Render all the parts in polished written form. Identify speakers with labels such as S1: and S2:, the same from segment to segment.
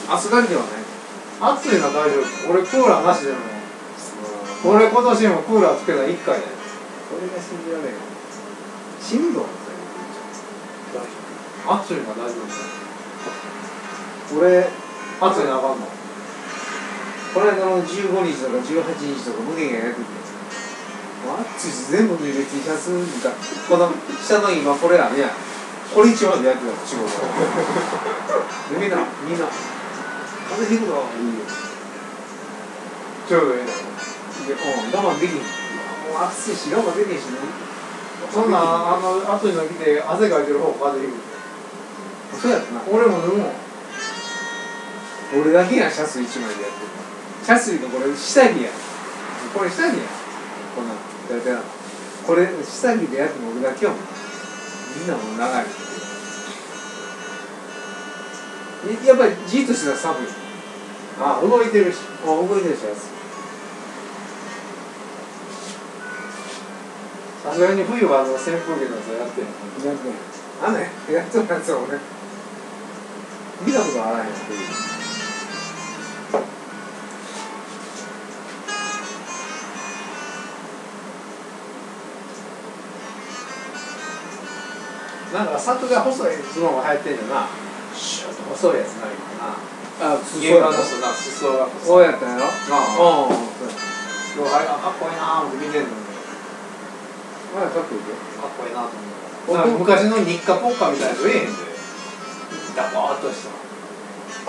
S1: 暑がりではない。
S2: 暑いのは大丈夫。俺クーラーなしでも。俺今年もクーラーつけた1回で。
S1: これが信じられん。死ぬぞ。
S2: 暑いのは大丈夫。俺暑いのあかんの。
S1: この間の15日とか18日とか無限がやってて、暑いし全部脱いで T シャツがこの下の今これあるやん。これ一番でやってた仕事。でみんな風邪ひくのいいよ。
S2: ちょうどいいの。
S1: 我慢できん。もう暑いし我慢できんしね。
S2: そんな暑いの着て汗かいてる方が風邪ひく。
S1: そうやったな。
S2: 俺も脱ぐもん。
S1: 俺だけやんシャツ一枚でやってる。シャツがこれ下着や。これ下着や。こんなだいたいこれ下着でやっても俺だけやもん。みんなもう長い。やっぱりじっとしてたら寒い。
S2: あ、動いてるし。
S1: 動いてるしやつ。
S2: さすがに冬は扇風機のやつやってんの。
S1: やってん。あんねやっとるやつ俺見たことあらへんっていう。
S2: なんか柵が細いズボンが流行ってんじゃな。シュッと細いやつないかな。
S1: 裾
S2: が出すな、裾が細い。
S1: そうやったんやろ。
S2: ああ。かっこいいなーって見てんのに。
S1: かっこいいで。
S2: かっこいいなと思う。なんか昔の日課ポッカみたいなやつええんで。ダバーっとした。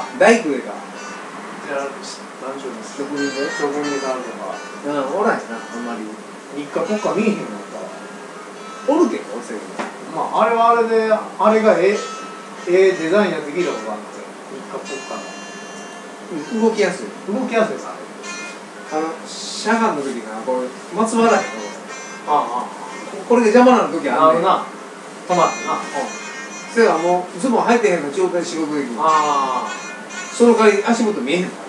S1: 大工でか。
S2: じゃあ、何ちゅうの
S1: 職人で。
S2: 職人さんとか。
S1: おらへんな、あんまり。
S2: 日課ポッカ見えへんのか。
S1: おるけど、せやけど。
S2: まあ、あれはあれで、あれがデザインやって聞いたことあるんですよ。日課ポッカの。
S1: 動きやすい。
S2: 動きやすいさ。
S1: しゃがんの時かな、これ、松原やろ。
S2: ああ。
S1: これで邪魔な時あるねん。
S2: な。止まってな。
S1: それはもう、ズボン履いてへんの状態で仕事できる。
S2: ああ。
S1: その代わり足元見えへんから。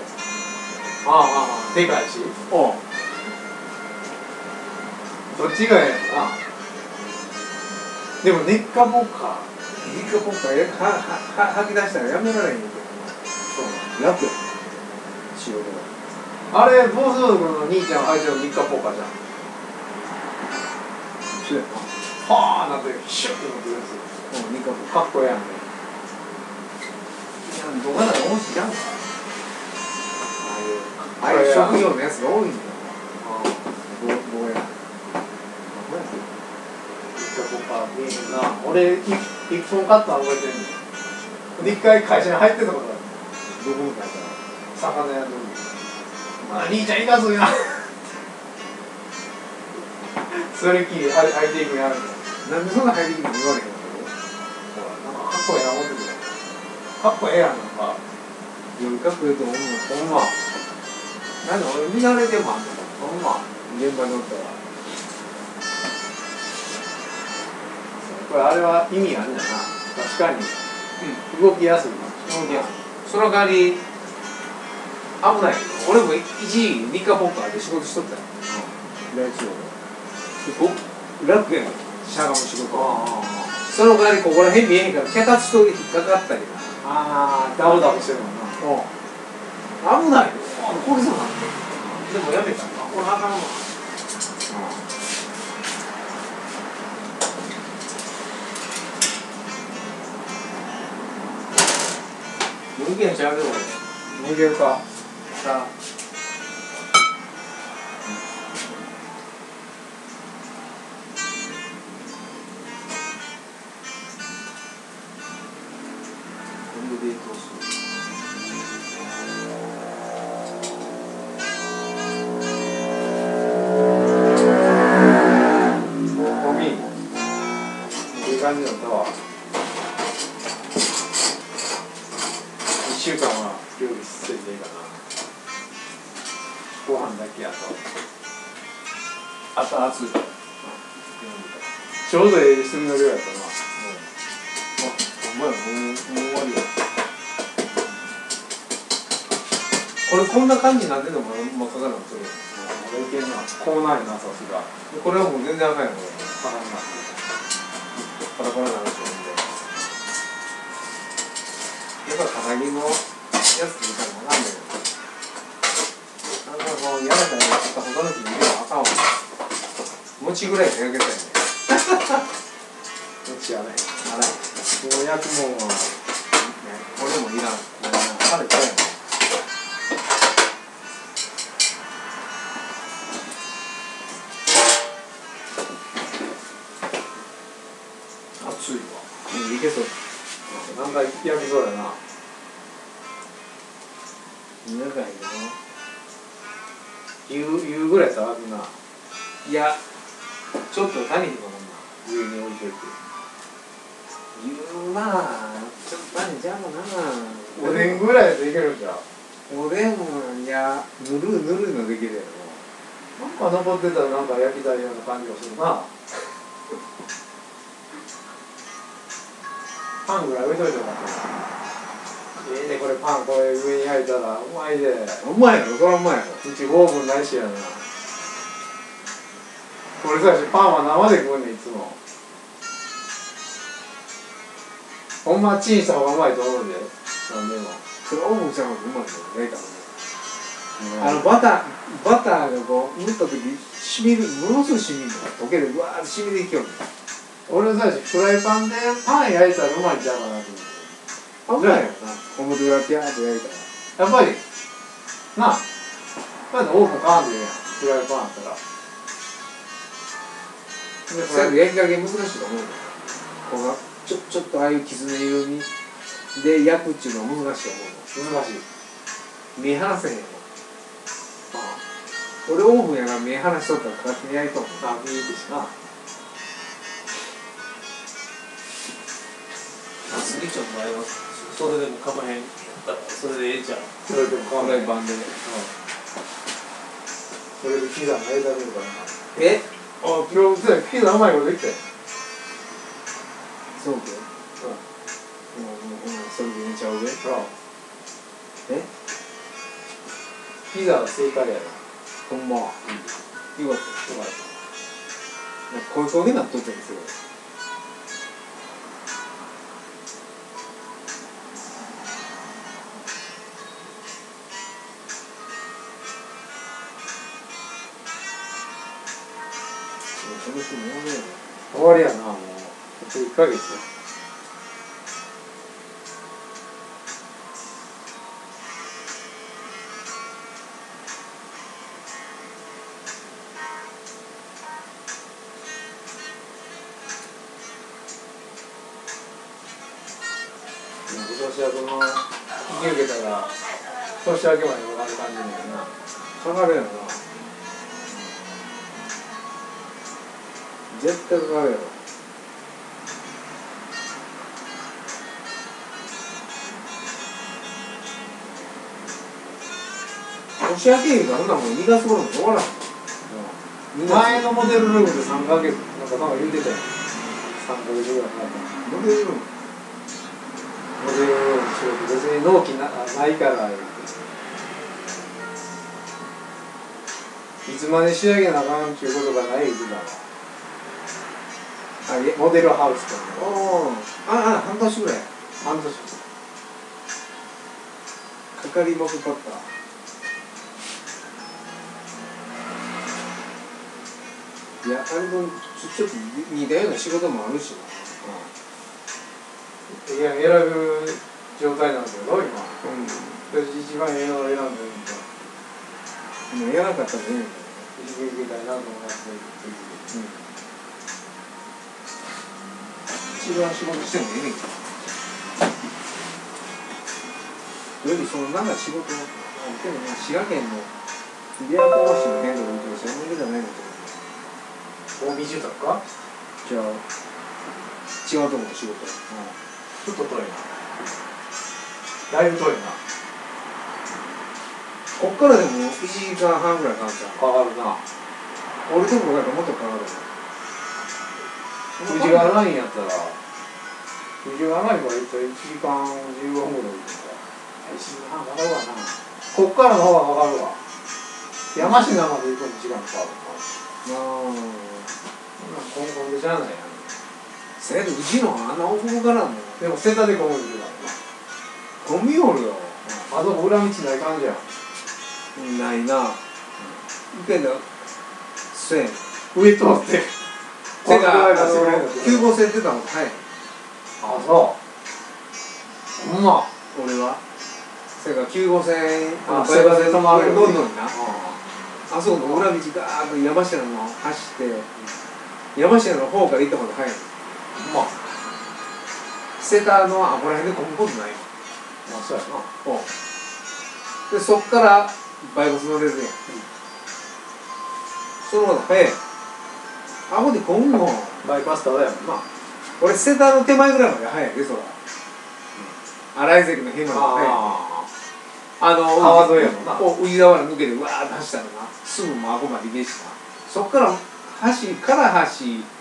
S2: ああ、でかいし。どっちがええのな。でも、熱火ポッカ。
S1: 日課ポッカ吐き出したらやめられへんけど。そう楽や。仕事が。
S2: あれ、ボス君の兄ちゃんが履いてる日課ポッカじゃん。
S1: そうやな。
S2: はあ、なんて、シュッてなってるやつ。
S1: 日課ポッカ。
S2: かっこええやんね。
S1: いや、動画なんか面白いやんか。ああいう職業のやつが多いんだよ。防衛。
S2: 見えへんな。俺、一本買ったの覚えてんの。一回会社に入ってたことある。
S1: どこの会社？
S2: 魚屋の時。兄ちゃんいかずいな。それきり入っていくんやるんだ。
S1: なんでそんな入りきるの言われへんの？
S2: なんかかっこええな思ってくれ。かっこええやんなんか。
S1: よりかっこいいと思う。
S2: ほんま。
S1: なんか俺見慣れてもあんのか。
S2: ほんま。
S1: 現場におったら。
S2: これあれは意味あるんだな。確かに。動きやすいな。
S1: 動きやすい。その代わり危ない。俺も一時日課ポッカーで仕事しとったよ。大地方で。楽やん。しゃがむ仕事。その代わりここら辺見えへんから脚立と引っかかったり。
S2: ダブダブしてるもんな。
S1: 危ないよ。これそうなんだよ。
S2: でもやめた。これあかんわ。
S1: 無限ちゃうよ。
S2: 逃げるか。
S1: さあ。今度冷凍する。
S2: いい感じだったわ。1週間は料理せんでいいかな。ご飯だけやと。あと熱い。ちょうどええ炭の量やったな。
S1: ほんまや、もう終わりや。これこんな感じになってんのも真っ赤かなそれ。
S2: 俺いけんな。こうないな、さすが。
S1: これはもう全然赤いのこれ。
S2: あかんな。
S1: パラパラなると思うんで。やっぱ肩着のやつ見たら分かんないよ。あんなこうやらないやつと他の人見ればあかんわ。餅ぐらいで焼けたよね。
S2: 餅やね。
S1: あら、
S2: もう焼くもんは
S1: これもいらん。食べたやん。
S2: 熱いわ。
S1: いけそう。
S2: なんか焼きそうやな。
S1: 長いよ。
S2: 湯ぐらい下がるな。
S1: いや、ちょっと足りひんかもんな。
S2: 上に置いといて。
S1: まあ、ちょっと足りんちゃうかな。
S2: おでんぐらいでいけるんじゃん。
S1: おでんも、いや、ぬるぬるのできるやろ。
S2: なんか残ってたらなんか焼きたいような感じがするな。パンぐらい置いといてもらって。いいね、これパンこれ上に焼いたらうまいで。
S1: うまいやろ、それはうまいやろ。
S2: うちオーブンないしやな。これさしパンは生で食うねんいつも。ほんまチンした方がうまいと思うで。なんでも。
S1: それオーブンした方がうまいよ、焼いたらね。バターがこう、塗った時、しみる、ものすごいしみるのが溶けて、うわーってしみていきよる。
S2: 俺さしフライパンでパン焼いたらうまいんちゃうかなと思って。
S1: あ、うまいやろな。表裏ピャーって焼いたら。
S2: やっぱりなあまだオーブン買わんでええやんフライパンあったら
S1: それ焼き加減難しいと思うよ。こうちょっとああいうきつね色にで焼くっていうのは難しいと思うの。
S2: 難しい
S1: 目離せへんよ。俺オーブンやから目離しとったら勝手に焼いとんもん。
S2: あ見えてしな
S3: 杉ちゃんの場合はそれでもかまへんからそれでええじゃん。
S2: それでも買わ
S1: フ
S2: ない
S1: ライパンで。
S2: それでピザ焼いたるからな
S1: え、
S2: あ今日ピザうまいことできたよ
S1: そうけ。それで寝ちゃうで。え、
S2: ピザは正解やろ
S1: ほんま。よかった。
S2: うまい
S1: こういう焦げなっとったりする。その人もやめよう。
S2: 終わりやなもうあと1ヶ月や年明けの引き受けたら年明けまで分かる感じだよな
S1: かかるやろな。絶対かかるやろ。年明けいうか、そんなもん2月頃も終わらん。
S2: 前のモデルルームで3ヶ月なんか言うてたよ3ヶ月ぐらいかかった
S1: モデルルーム。
S2: モデルルームの仕事別に納期ないから言うていつまで仕上げなあかんっていうことがない言うてたわモデルハウスとか
S1: 半年ぐらい。
S2: 半年
S1: かかりまくった。いや、あれとちょっと似たような仕事もあるしな。
S2: いや選ぶ状態なんだよ今
S1: うん。
S2: 私一番ええのを選んでるんだ
S1: もうやらなかったらねえんだよ。
S2: 引き受けたいなと思って
S1: 一番仕事してもええねんけど。よりそのなんか仕事でもな、滋賀県の琵琶湖市の辺の運転手は無理じゃないのと思う。
S2: 近江住宅か
S1: じゃあ違うとこの仕事。
S2: ちょっと遠いなだいぶ遠いな
S1: こっからでも1時間半ぐらいかかるじゃん。
S2: かかるな
S1: 俺とこがもっとかかる。
S2: 富士川ラインやったら富士川ラインから言ったら1時間15分ぐらい行くから1時間半かかるわなこっからの方がかかるわ山科まで行くのに時間かかるコンコンでしゃあないやん
S1: せやでうちのあんな奥からも
S2: でも瀬田で混むんだよ
S1: ゴミおるよ。
S2: あそこ裏道ない感じやん。
S1: ないな。けど、そうやねん。
S2: 上通って
S1: てか、
S2: 9
S1: 9号線出たの早い。
S2: あ、そうほんま
S1: 俺は。せやから9号線、
S2: あ
S1: バイパスで
S2: 止まる
S1: どんどんな。
S2: あ
S1: あそこの裏道ガーッと山科の走って、山科の方から行った方が早い。
S2: ほんま
S1: セタのあこら辺で混むことないよ。
S2: あ、そうやな
S1: で、そっからバイパス乗れるやん。その方が早い。あこで混むもん。
S2: バイパスただやもんな
S1: 俺、セタの手前ぐらいまで早いで、そら。新井関の辺まで早い。
S2: 川沿いやもんな
S1: 宇治川原抜けてわーって走ったらな、すぐもうあこまで行けしな。そっから橋から橋